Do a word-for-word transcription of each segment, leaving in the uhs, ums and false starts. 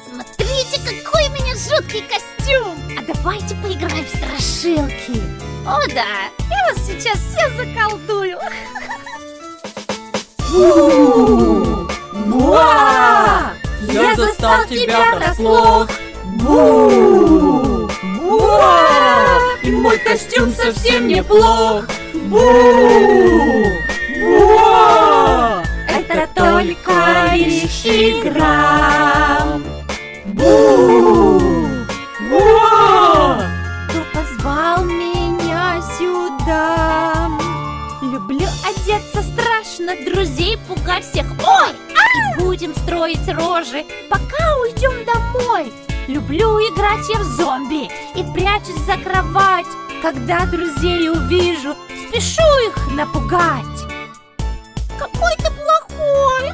Смотрите, какой у меня жуткий костюм! А давайте поиграем в страшилки. О да, я вас сейчас все заколдую. Буа! Я застал тебя врасплох! Бу! Буа! И мой костюм совсем неплох! Бу! Буа! Это только лишь игра! Бу! Буа! Кто позвал меня сюда? Люблю одеться страшно, друзей пугать всех. Ой! И будем строить рожи, пока уйдем домой. Люблю играть я в зомби и прячусь за кровать. Когда друзей увижу, спешу их напугать. Какой ты плохой!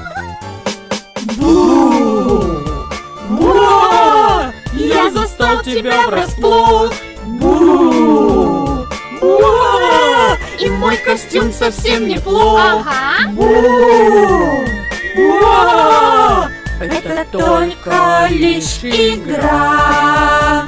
Бу! Буа! Я застал тебя врасплох! Бу! Буа! И мой костюм совсем неплох! Ага. Бу! Буа! Это только лишь игра!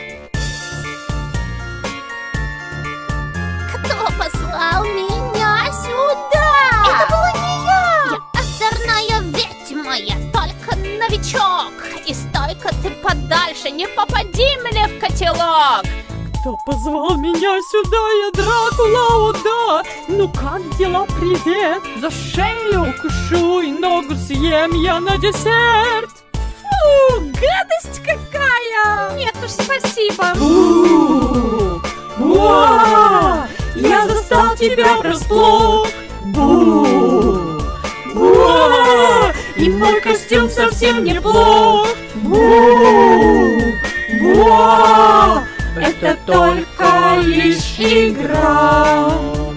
Кто послал меня сюда? Это была не я! Я озорная ведьма, я только новичок. И стой-ка ты подальше, не попади мне в котелок. Кто позвал меня сюда? Я Дракула, о да! Ну как дела, привет? За шею укушу и ногу съем я на десерт! Фу, гадость какая! Нет уж, спасибо. Бу! Буа! Я застал тебя врасплох! Бу! Буа! И мой костюм совсем неплох! Бу! Буа! Это только лишь игра!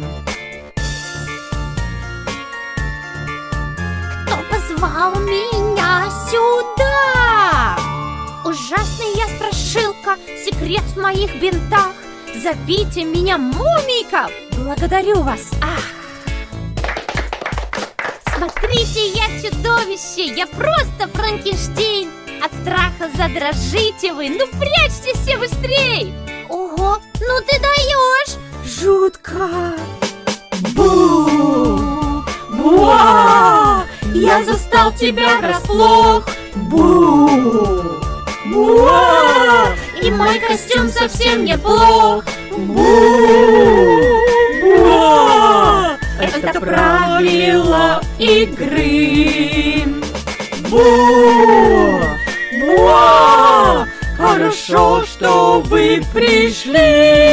Кто позвал меня сюда? Ужасная я страшилка, секрет в моих бинтах. Зовите меня Мумийка. Благодарю вас. Ах. Смотрите, я чудовище, я просто Франкенштейн. От страха задрожите вы, ну прячьтесь все быстрей. Ого, ну ты даешь. Жутко. Бу! Буа! Я застал тебя врасплох! Бу! Буа! И мой костюм совсем неплох! Бу! Буа! Это правила игры! Бу! Буа! Хорошо, что вы пришли!